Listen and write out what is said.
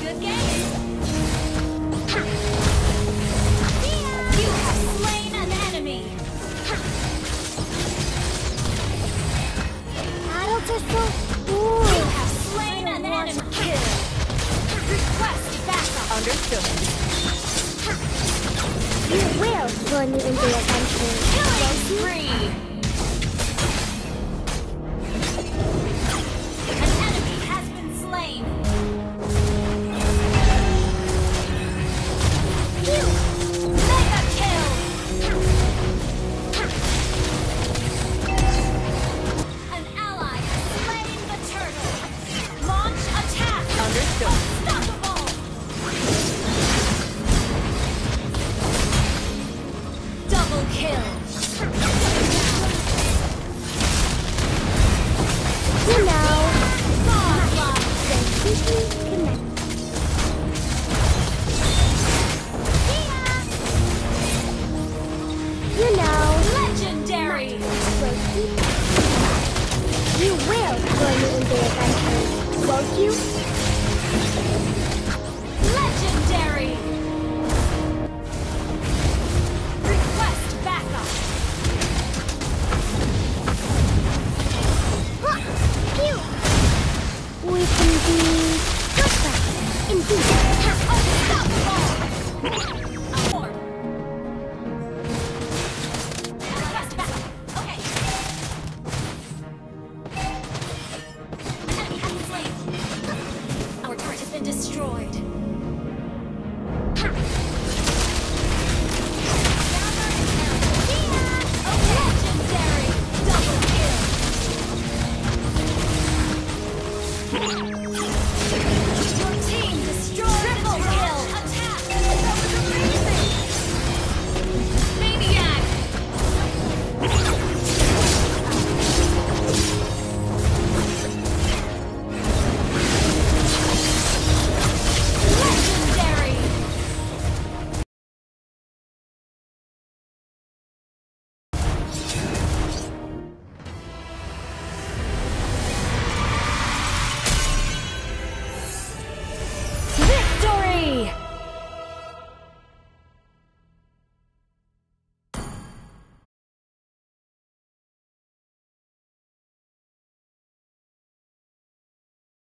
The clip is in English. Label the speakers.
Speaker 1: Good game. You have slain an enemy.
Speaker 2: Battles are so cool.
Speaker 1: You have slain an enemy. Kill. Request backup.
Speaker 3: Understood.
Speaker 2: You will join me in the adventure.
Speaker 1: Killing spree. An enemy has been slain. Mega kill. An ally has slain the turtle. Launch attack.
Speaker 3: Understood.
Speaker 1: Unstoppable. Double kill.
Speaker 2: You know,
Speaker 1: Godlike.
Speaker 2: completely connected. You know,
Speaker 1: Legendary.
Speaker 2: you will join me in the adventure, won't you?
Speaker 1: Legendary. Request backup.
Speaker 2: Phew. We can be good friends, indeed.
Speaker 1: Unstoppable. Abort. Request backup. Okay. Enemy has been slain. Our turret has been destroyed.